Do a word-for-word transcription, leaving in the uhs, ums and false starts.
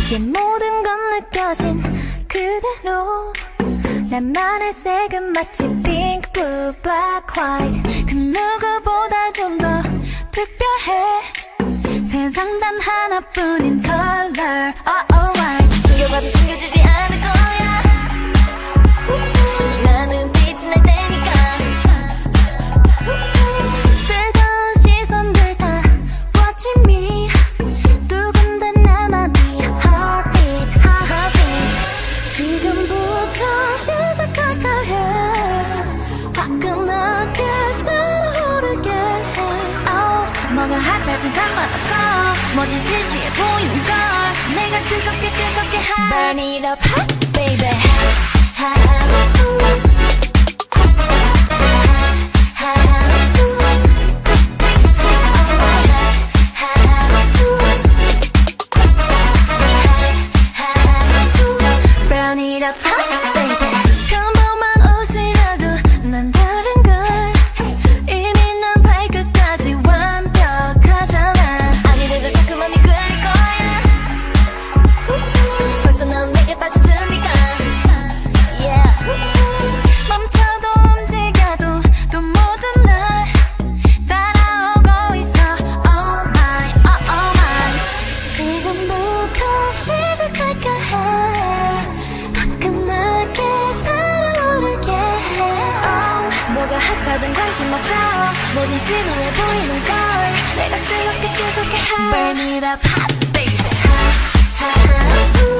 이제 모든 건 느껴진 그대로 나만의 색은 마치 pink, blue, black, white 그 누구보다 좀 더 특별해 세상 단 하나뿐인 color oh, alright 숨겨봐도 숨겨지지 않을 거야 나는 빛이 날 테니까 뜨거운 시선들 다 watching me 두근대 내 맘이 heartbeat, heartbeat 지금부터 시작할까 해 화끈하게 달아오르게 해 oh, 뭐가 핫하든 상관없어 뭐든 시시해 보이는 걸 내가 뜨겁게 뜨겁게 해 Burn it up hot baby Burn it up hot baby 평범한 옷이라도 난 다른걸 이미 난 발끝까지 완벽하잖아 아니래도 자꾸 맘이 끌릴 거야 벌써 넌 내게 빠졌으니까 yeah 멈춰도 움직여도 또 모든 날 따라오고 있어 oh my oh oh my 지금부터 시작할까 해 화끈하게 달아오르게 해 oh, 뭐가 핫하든 관심 없어 뭐든 진호해 보이는 걸 내가 뜨겁게 뜨겁게 해 Burn it up hot baby